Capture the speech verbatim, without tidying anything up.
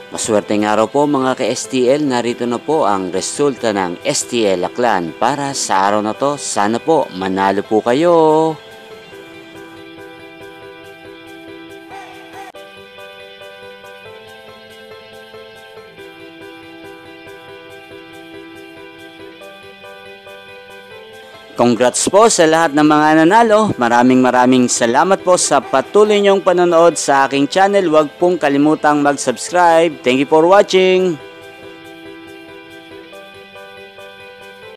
Maswerteng araw po mga ka-S T L, narito na po ang resulta ng S T L Aklan. Para sa araw na to, sana po manalo po kayo. Congrats po sa lahat ng mga nanalo. Maraming maraming salamat po sa patuloy niyong panonood sa aking channel. Huwag pong kalimutang mag-subscribe. Thank you for watching.